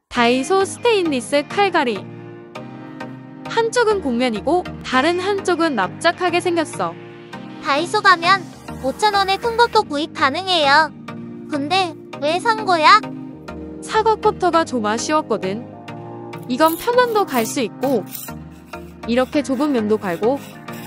다이소 스테인리스 칼갈이. 한쪽은 곡면이고 다른 한쪽은 납작하게 생겼어. 다이소 가면 5,000원에 큰 것도 구입 가능해요. 근데 왜 산 거야? 사과 커터가 좀 아쉬웠거든. 이건 편면도 갈 수 있고 이렇게 좁은 면도 갈고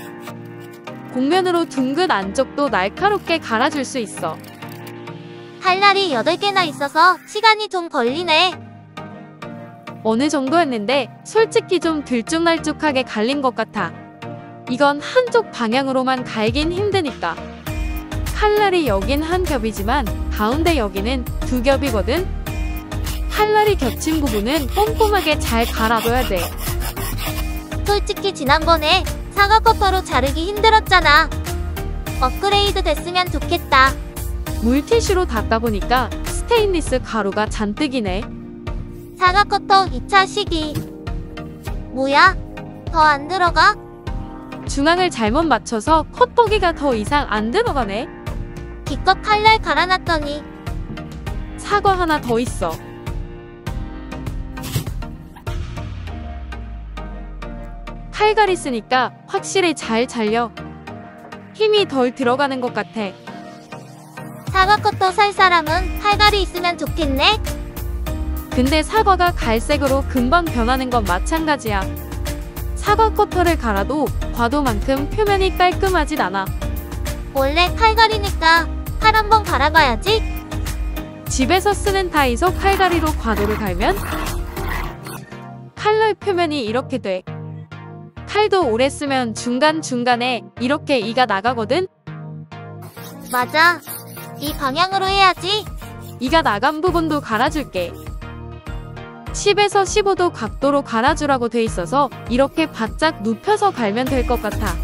곡면으로 둥근 안쪽도 날카롭게 갈아줄 수 있어. 칼날이 8개나 있어서 시간이 좀 걸리네. 어느 정도 했는데 솔직히 좀 들쭉날쭉하게 갈린 것 같아. 이건 한쪽 방향으로만 갈긴 힘드니까. 칼날이 여긴 한 겹이지만 가운데 여기는 두 겹이거든. 칼날이 겹친 부분은 꼼꼼하게 잘 갈아둬야 돼. 솔직히 지난번에 사과 커터로 자르기 힘들었잖아. 업그레이드 됐으면 좋겠다. 물티슈로 닦아보니까 스테인리스 가루가 잔뜩이네. 사과 커터 2차 시기. 뭐야? 더 안 들어가? 중앙을 잘못 맞춰서 컷보기가 더 이상 안 들어가네. 기껏 칼날 갈아놨더니 사과 하나 더 있어. 칼갈이 쓰니까 확실히 잘 잘려. 힘이 덜 들어가는 것 같아. 사과 커터 살 사람은 칼갈이 있으면 좋겠네? 근데 사과가 갈색으로 금방 변하는 건 마찬가지야. 사과 커터를 갈아도 과도만큼 표면이 깔끔하진 않아. 원래 칼갈이니까 칼 한번 갈아봐야지. 집에서 쓰는 다이소 칼갈이로 과도를 갈면 칼날 표면이 이렇게 돼. 칼도 오래 쓰면 중간중간에 이렇게 이가 나가거든? 맞아. 이 방향으로 해야지. 이가 나간 부분도 갈아줄게. 10에서 15도 각도로 갈아주라고 돼 있어서 이렇게 바짝 눕혀서 갈면 될 것 같아.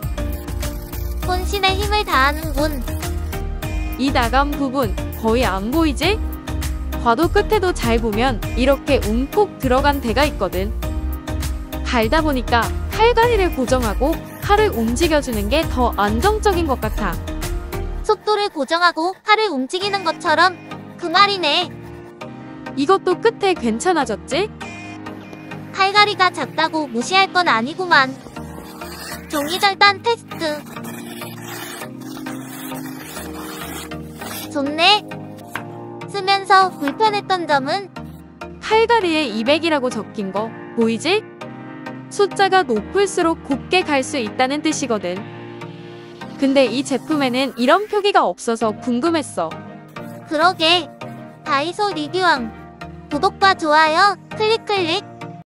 혼신의 힘을 다하는군. 이 나간 부분 거의 안 보이지? 과도 끝에도 잘 보면 이렇게 움푹 들어간 데가 있거든. 갈다 보니까 칼갈이를 고정하고 칼을 움직여주는 게 더 안정적인 것 같아. 속도를 고정하고 칼을 움직이는 것처럼 그 말이네. 이것도 끝에 괜찮아졌지? 칼갈이가 작다고 무시할 건 아니구만. 종이절단 테스트. 좋네. 쓰면서 불편했던 점은 칼갈이에 200이라고 적힌 거 보이지? 숫자가 높을수록 곱게 갈 수 있다는 뜻이거든. 근데 이 제품에는 이런 표기가 없어서 궁금했어. 그러게. 다이소 리뷰왕. 구독과 좋아요 클릭 클릭.